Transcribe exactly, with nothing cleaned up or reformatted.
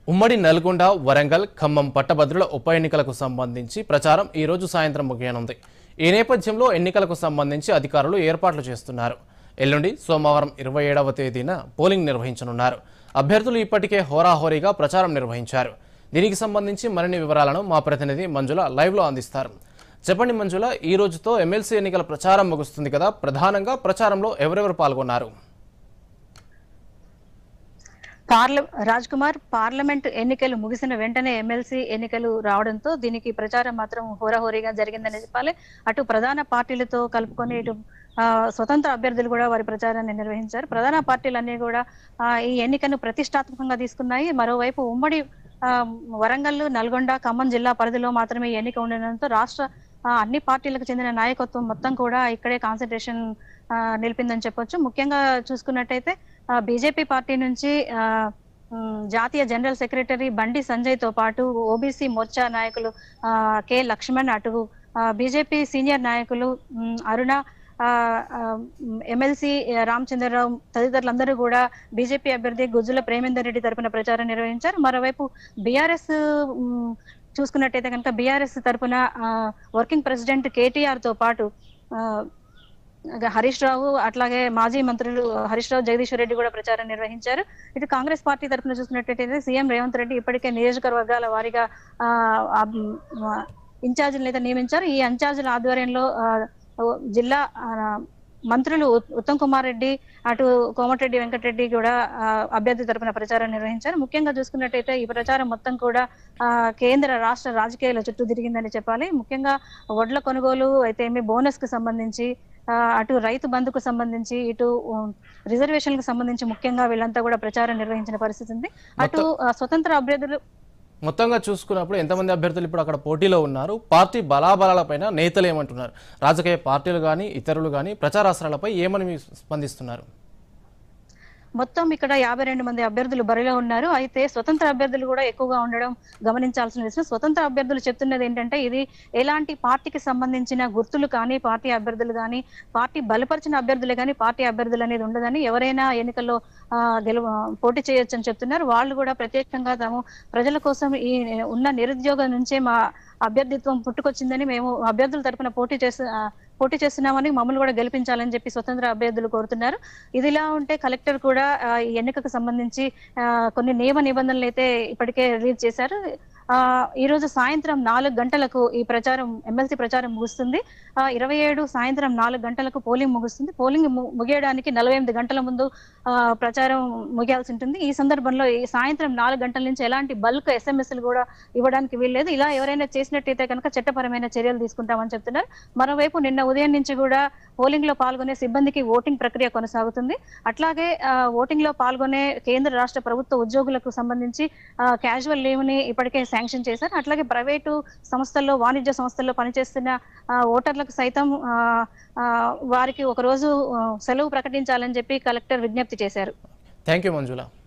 ఉమ్మడి నల్గొండ, వరంగల్, ఖమ్మం పట్టభద్రుల ఉప ఎన్నికలకు సంబంధించి ప్రచారం ఈ రోజు సాయంత్రం ముగియనుంది. ఈ నేపథ్యంలో ఎన్నికలకు సంబంధించి అధికారులు ఏర్పాట్లు చేస్తున్నారు. ఎల్లుండి సోమవారం ఇరవై ఏడవ తేదీన పోలింగ్ నిర్వహించనున్నారు. అభ్యర్థులు ఇప్పటికే హోరాహోరీగా ప్రచారం నిర్వహించారు. దీనికి సంబంధించి మరిన్ని వివరాలను మా ప్రతినిధి మంజుల లైవ్లో అందిస్తారు. చెప్పండి మంజుల, ఈ రోజుతో ఎమ్మెల్సీ ఎన్నికల ప్రచారం ముగుస్తుంది కదా, ప్రధానంగా ప్రచారంలో ఎవరెవరు పాల్గొన్నారు? పార్ల రాజ్ కుమార్ పార్లమెంట్ ఎన్నికలు ముగిసిన వెంటనే ఎమ్మెల్సీ ఎన్నికలు రావడంతో దీనికి ప్రచారం మాత్రం హోరాహోరీగా జరిగిందని చెప్పాలి. అటు ప్రధాన పార్టీలతో కలుపుకొని ఇటు స్వతంత్ర అభ్యర్థులు కూడా వారి ప్రచారాన్ని నిర్వహించారు. ప్రధాన పార్టీలన్నీ కూడా ఈ ఎన్నికను ప్రతిష్టాత్మకంగా తీసుకున్నాయి. మరోవైపు ఉమ్మడి వరంగల్, నల్గొండ, ఖమ్మం జిల్లా పరిధిలో మాత్రమే ఎన్నిక ఉండడంతో రాష్ట్ర అన్ని పార్టీలకు చెందిన నాయకత్వం మొత్తం కూడా ఇక్కడే కాన్సన్ట్రేషన్ నిలిపిందని చెప్పొచ్చు. ముఖ్యంగా చూసుకున్నట్టయితే బీజేపీ పార్టీ నుంచి జాతీయ జనరల్ సెక్రటరీ బండి సంజయ్ తో పాటు ఓబీసీ మోర్చా నాయకులు కె లక్ష్మణ్, అటు బీజేపీ సీనియర్ నాయకులు అరుణ, ఎమ్మెల్సీ రామచంద్రరావు తదితరులందరూ కూడా బీజేపీ అభ్యర్థి గుజ్జుల ప్రేమేందర్ రెడ్డి తరపున ప్రచారం నిర్వహించారు. మరోవైపు బీఆర్ఎస్ చూసుకున్నట్టయితే కనుక బీఆర్ఎస్ తరపున వర్కింగ్ ప్రెసిడెంట్ కేటీఆర్ తో పాటు హరీష్ రావు, అట్లాగే మాజీ మంత్రులు హరీష్ రావు, జగదీశ్వర్ రెడ్డి కూడా ప్రచారం నిర్వహించారు. ఇటు కాంగ్రెస్ పార్టీ తరఫున చూసినట్టయితే సీఎం రేవంత్ రెడ్డి ఇప్పటికే నియోజకవర్గాల వారీగా ఆ ఇన్ఛార్జీలను అయితే నియమించారు. ఈ ఇన్ఛార్జీల ఆధ్వర్యంలో జిల్లా మంత్రులు ఉత్తమ్ కుమార్ రెడ్డి, అటు కోమటిరెడ్డి వెంకటరెడ్డి కూడా అభ్యర్థి తరపున ప్రచారం నిర్వహించారు. ముఖ్యంగా చూసుకున్నట్టయితే ఈ ప్రచారం మొత్తం కూడా కేంద్ర రాష్ట్ర రాజకీయాల చుట్టూ తిరిగిందని చెప్పాలి. ముఖ్యంగా వడ్ల కొనుగోలు అయితే ఏమి, బోనస్ కు సంబంధించి, అటు రైతు బంధుకు సంబంధించి, ఇటు రిజర్వేషన్ కు సంబంధించి ముఖ్యంగా వీళ్ళంతా కూడా ప్రచారం నిర్వహించిన పరిస్థితి ఉంది. అటు స్వతంత్ర అభ్యర్థులు మొత్తంగా చూసుకున్నప్పుడు ఎంతమంది అభ్యర్థులు ఇప్పుడు అక్కడ పోటీలో ఉన్నారు? పార్టీ బలాబలాలపైన నేతలు ఏమంటున్నారు? రాజకీయ పార్టీలు కానీ ఇతరులు కానీ ప్రచారాస్త్రాలపై ఏమని స్పందిస్తున్నారు? మొత్తం ఇక్కడ యాభై రెండు మంది అభ్యర్థులు బరిలో ఉన్నారు. అయితే స్వతంత్ర అభ్యర్థులు కూడా ఎక్కువగా ఉండడం గమనించాల్సిన విషయం. స్వతంత్ర అభ్యర్థులు చెప్తున్నది ఏంటంటే ఇది ఎలాంటి పార్టీకి సంబంధించిన గుర్తులు కానీ, పార్టీ అభ్యర్థులు కానీ, పార్టీ బలపరిచిన అభ్యర్థులే కానీ పార్టీ అభ్యర్థులు అనేది ఉండదని, ఎవరైనా ఎన్నికల్లో గెలు పోటీ చేయొచ్చు అని చెప్తున్నారు. వాళ్ళు కూడా ప్రత్యేకంగా తాము ప్రజల కోసం ఈ ఉన్న నిరుద్యోగం నుంచే మా అభ్యర్థిత్వం పుట్టుకొచ్చిందని, మేము అభ్యర్థుల తరపున పోటీ చేసి పోటీ చేస్తున్నామని, మమ్మల్ని కూడా గెలిపించాలని చెప్పి స్వతంత్ర అభ్యర్థులు కోరుతున్నారు. ఇదిలా ఉంటే కలెక్టర్ కూడా ఈ ఎన్నికకు సంబంధించి కొన్ని నియమ నిబంధనలు అయితే ఇప్పటికే రిలీజ్ చేశారు. ఆ ఈ రోజు సాయంత్రం నాలుగు గంటలకు ఈ ప్రచారం ఎమ్మెల్సీ ప్రచారం ముగుస్తుంది. ఆ ఇరవై ఏడు సాయంత్రం నాలుగు గంటలకు పోలింగ్ ముగుస్తుంది. పోలింగ్ ముగియడానికి నలభై ఎనిమిది గంటల ముందు ఆ ప్రచారం ముగియాల్సి ఉంటుంది. ఈ సందర్భంలో ఈ సాయంత్రం నాలుగు గంటల నుంచి ఎలాంటి బల్క్ ఎస్ఎంఎస్లు కూడా ఇవ్వడానికి వీల్లేదు. ఇలా ఎవరైనా చేసినట్టయితే కనుక చట్టపరమైన చర్యలు తీసుకుంటామని చెప్తున్నారు. మరోవైపు నిన్న ఉదయం నుంచి కూడా పోలింగ్ లో పాల్గొనే సిబ్బందికి ఓటింగ్ ప్రక్రియ కొనసాగుతుంది. అట్లాగే ఓటింగ్ లో పాల్గొనే కేంద్ర రాష్ట్ర ప్రభుత్వ ఉద్యోగులకు సంబంధించి క్యాజువల్ లీవ్ ని ఇప్పటికే శాంక్షన్ చేశారు. అట్లాగే ప్రైవేటు సంస్థల్లో, వాణిజ్య సంస్థల్లో పనిచేస్తున్న ఓటర్లకు సైతం వారికి ఒక రోజు సెలవు ప్రకటించాలని చెప్పి కలెక్టర్ విజ్ఞప్తి చేశారు. Thank you Manjula.